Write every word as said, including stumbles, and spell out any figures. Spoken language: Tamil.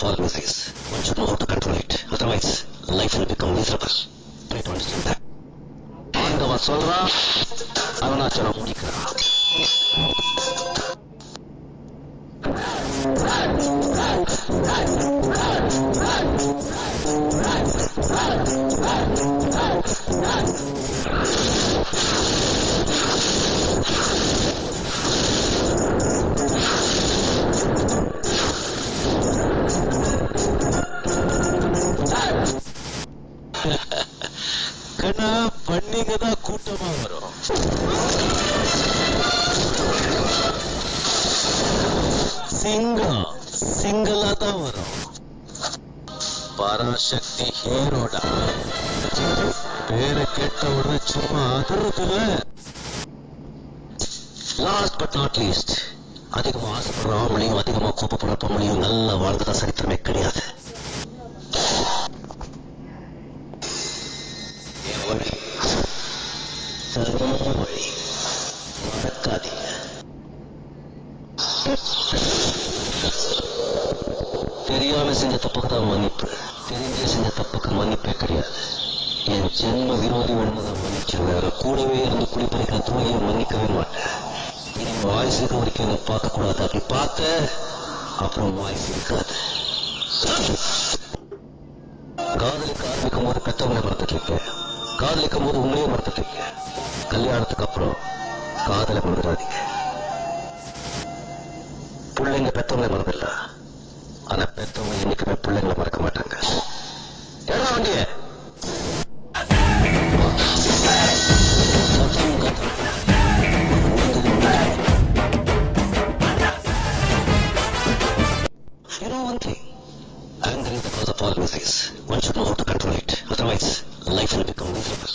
all miseries. One should know how to control it. Otherwise, life will become miserable. Try to understand that. ஆண்டவன் சொல்றான், அருணாச்சலம் முடிக்கிறான். கண்ணா பண்ணிங்க தான் கூட்டமா வரும். சிங்கம் சிங்களா தான் வரும். பராசக்தி ஹீரோடா. பேரை கேட்ட உடனே சும்மா அதிர்றதுல. லாஸ்ட் பட் நாட் லீஸ்ட், அதிகமா ஆசைப்படுற ஆம்பளையும் அதிகமா கோப்பப்படுற பொம்பளையும் நல்லா வாழ்ந்ததா சரித்திரமே கிடையாது. வழி மறக்காதீங்க. தெரியாம செஞ்ச தப்புக்கு தான் மன்னிப்பு, தெரிஞ்ச செஞ்ச தப்புக்கு மன்னிப்பே கிடையாது. என் ஜென்ம விரோதி வேணுதான் மன்னிச்சிருவேன். கூடவே இருந்து குடிப்பறிக்கிற துணையை மன்னிக்கவே மாட்டேன். இனி வாய்ஸ் இருக்க வரைக்கும் என்ன பார்க்க கூடாது. அப்படி பார்த்த அப்புறம் வாய்ஸ் இருக்காது. காதலிக்க ஆரம்பிக்கும் போது பெற்றவங்களை மறந்துட்டு இருக்கேன். காதலிக்கும் போது உண்மையை மறந்துட்டு இருக்கேன். கல்யாணத்துக்கு அப்புறம் காதலை மறந்துடாதீங்க. பிள்ளைங்க பெற்றவங்களை மறந்துடல, ஆனா பெற்றவங்க என்னைக்குமே பிள்ளைங்களை மறக்க மாட்டாங்க. ஏடா வண்டிய You know one thing, anger is the cause of all miseries. One should know how to control it. Otherwise, life will become miserable.